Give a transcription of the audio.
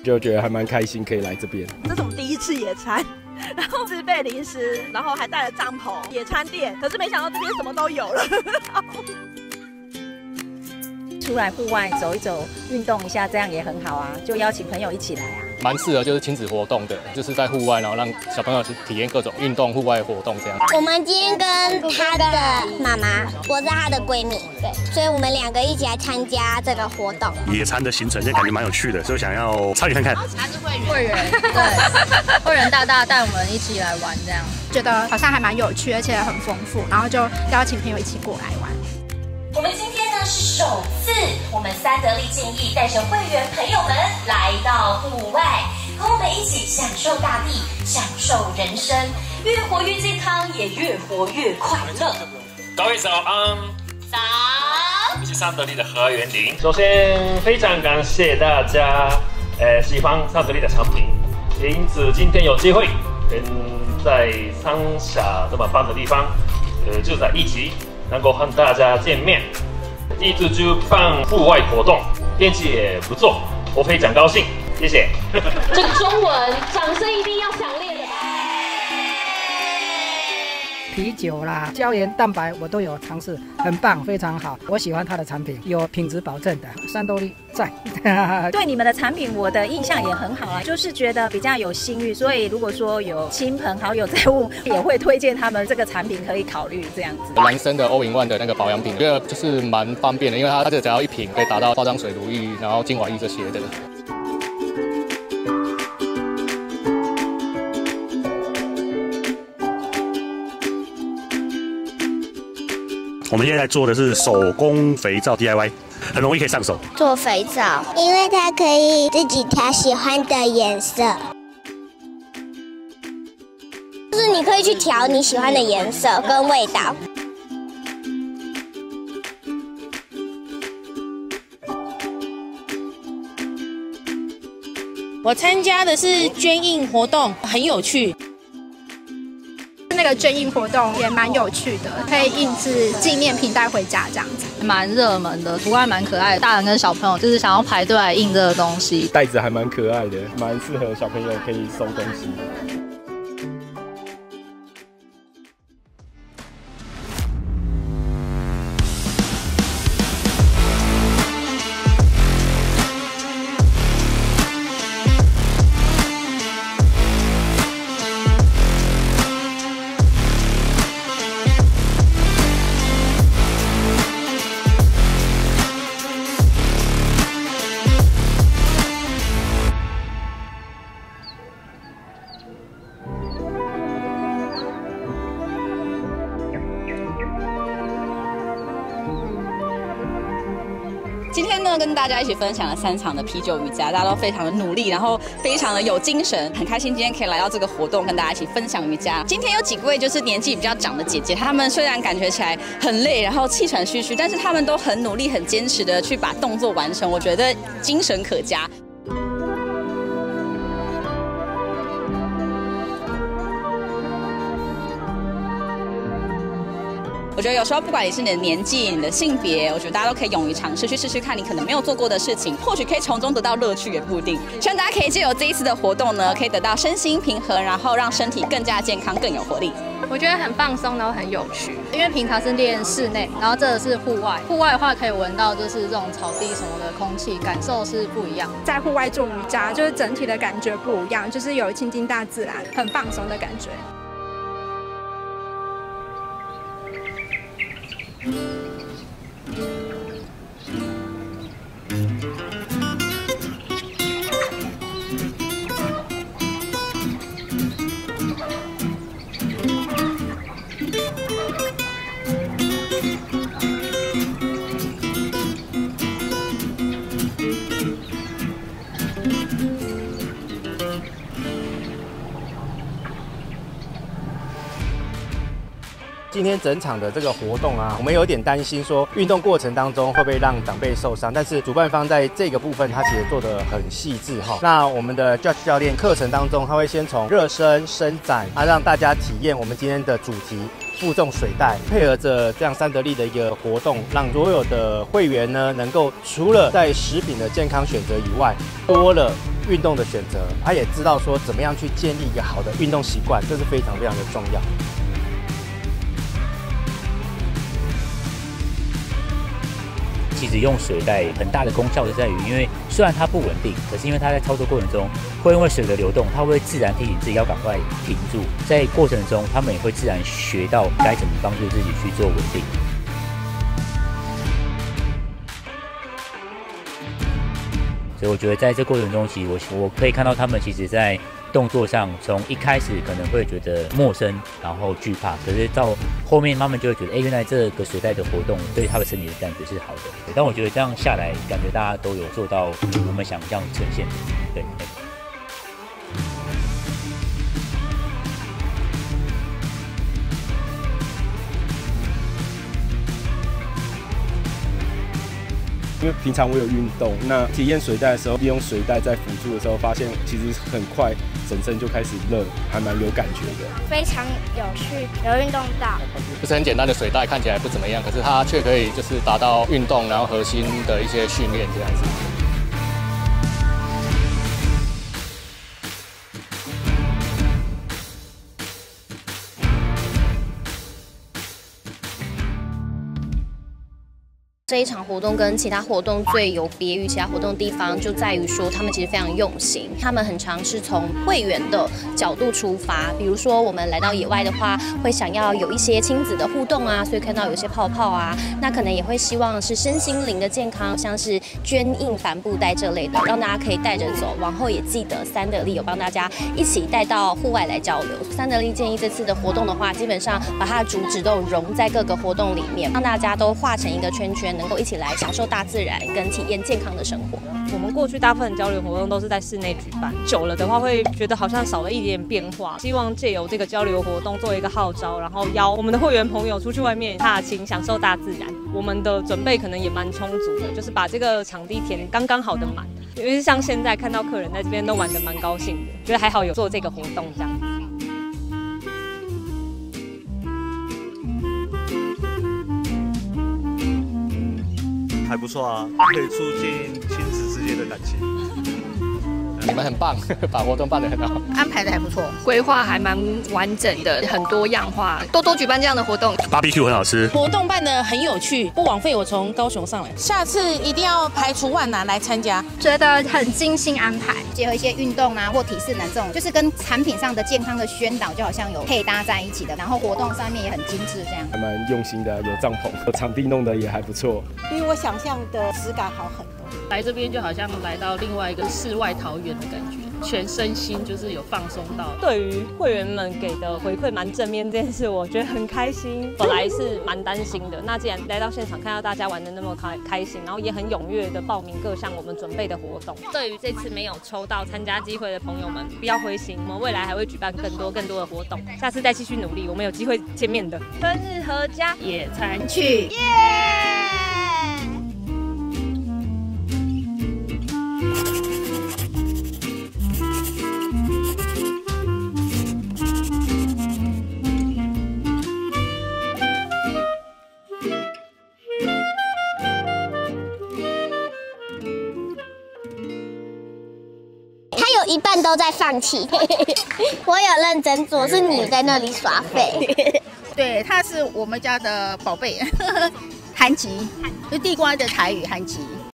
就觉得还蛮开心，可以来这边。 这是我们第一次野餐。然后自备零食，然后还带了帐篷、野餐垫，可是没想到这边什么都有了。 出来户外走一走，运动一下，这样也很好啊，就邀请朋友一起来啊。 蛮适合就是亲子活动的，就是在户外，然后让小朋友去体验各种运动、户外活动这样。 我们今天跟她的妈妈，我是她的闺蜜，对，所以我们2个一起来参加这个活动。 野餐的行程，这感觉蛮有趣的，所以想要参与看看。 他是会员，对，会员大大带我们一起来玩，这样觉得好像还蛮有趣，而且很丰富，然后就邀请朋友一起过来玩。 我们今天呢是首次，我们三得利建议带着会员朋友们来到户外，和我们一起享受大地，享受人生，越活越健康，也越活越快乐。 各位早安， 早， 我们是三得利的何元林。首先非常感谢大家，喜欢三得利的产品，因此今天有机会跟在三峡这么棒的地方，就在一起。能够和大家见面，第一次就办户外活动，天气也不错，我非常高兴，谢谢。 这个中文掌声一定要强烈的。 啤酒啦、胶原蛋白我都有尝试，很棒，非常好，我喜欢它的产品，有品质保证的，三得利在。 对你们的产品，我的印象也很好啊，就是觉得比较有信誉，所以如果说有亲朋好友在问，也会推荐他们这个产品可以考虑这样子。 蓝森的All-in-One的那个保养品，我觉得就是蛮方便的，因为它只要1瓶可以达到化妆水、乳液，然后精华液这些的。 我们现在做的是手工肥皂 DIY， 很容易可以上手。 做肥皂，因为它可以自己调喜欢的颜色，就是你可以去调你喜欢的颜色跟味道。 我参加的是捐印活动，很有趣。 那个捐印活动也蛮有趣的，可以印制纪念品带回家这样子， 蛮热门的，图案蛮可爱的，大人跟小朋友就是想要排队来印这个东西。 袋子还蛮可爱的，蛮适合小朋友可以收东西。 今天呢，跟大家一起分享了3场的啤酒瑜伽，大家都非常的努力，然后非常的有精神，很开心今天可以来到这个活动，跟大家一起分享瑜伽。今天有几位就是年纪比较长的姐姐，她们虽然感觉起来很累，然后气喘吁吁，但是她们都很努力、很坚持的去把动作完成，我觉得精神可嘉。我觉得有时候不管你是你的年纪、你的性别，我觉得大家都可以勇于尝试，去试试看你可能没有做过的事情，或许可以从中得到乐趣，也不一定。希望大家可以借由这一次的活动呢，可以得到身心平衡，然后让身体更加健康、更有活力。 我觉得很放松，然后很有趣，因为平常是练室内，然后这个是户外。户外的话可以闻到就是这种草地什么的空气，感受是不一样。 在户外做瑜伽，就是整体的感觉不一样，就是有亲近大自然、很放松的感觉。 今天整场的这个活动啊，我们有点担心说运动过程当中会不会让长辈受伤，但是主办方在这个部分他其实做得很细致哈。那我们的 Judge 教练课程当中，他会先从热身、伸展，让大家体验我们今天的主题。负重水袋，配合着这样三得利的一个活动，让所有的会员呢，能够除了在食品的健康选择以外，多了运动的选择。他也知道说怎么样去建立一个好的运动习惯，这是非常非常的重要。 其实用水袋很大的功效就在于，因为虽然它不稳定，可是因为它在操作过程中会因为水的流动，它会自然提醒自己要赶快停住，在过程中他们也会自然学到该怎么帮助自己去做稳定。所以我觉得在这过程中，其实我可以看到他们其实在动作上，从一开始可能会觉得陌生，然后惧怕，可是到后面他们就会觉得，原来这个水袋的活动对他的身体的感觉是好的。但我觉得这样下来，感觉大家都有做到我们想象呈现的，对。 因为平常我有运动，那体验水袋的时候，利用水袋在辅助的时候，发现其实很快整身就开始热，还蛮有感觉的。 非常有趣，有运动到。 就是很简单的水袋，看起来不怎么样，可是它却可以就是达到运动，然后核心的一些训练这样子。 这一场活动跟其他活动最有别于其他活动的地方，就在于说他们其实非常用心，他们很常是从会员的角度出发。比如说我们来到野外的话，会想要有一些亲子的互动啊，所以看到有些泡泡啊，那可能也会希望是身心灵的健康，像是捐印帆布袋这类的，让大家可以带着走。往后也记得三得利有帮大家一起带到户外来交流。三得利建议这次的活动的话，基本上把它的主旨都融在各个活动里面，让大家都画成一个圈圈。能够一起来享受大自然跟体验健康的生活。 我们过去大部分交流活动都是在室内举办，久了的话会觉得好像少了一点变化。希望借由这个交流活动做一个号召，然后邀我们的会员朋友出去外面踏青，享受大自然。我们的准备可能也蛮充足的，就是把这个场地填刚刚好的满。因为像现在看到客人在这边都玩得蛮高兴的，觉得还好有做这个活动这样。 还不错啊，可以促进亲子之间的感情。 你们很棒，把活动办得很好， 安排的还不错，规划还蛮完整的，很多样化，多多举办这样的活动。 BBQ 很好吃， 活动办得很有趣，不枉费我从高雄上来。下次一定要排除万难来参加， 觉得很精心安排， 结合一些运动啊或体适能这种，就是跟产品上的健康的宣导就好像有配搭在一起的，然后活动上面也很精致，这样还蛮用心的，有帐篷，场地弄得也还不错， 比我想象的质感好很多。 来这边就好像来到另外一个世外桃源的感觉，全身心就是有放松到。 对于会员们给的回馈蛮正面这件事，我觉得很开心。本来是蛮担心的，那既然来到现场看到大家玩得那么开心，然后也很踊跃的报名各项我们准备的活动。对于这次没有抽到参加机会的朋友们，不要灰心，我们未来还会举办更多的活动，下次再继续努力，我们有机会见面的。春日合家野餐去，耶！ 一半都在放弃，我有认真做，是你在那里耍废。 对，他是我们家的宝贝，韩吉，就地瓜的台语韩吉。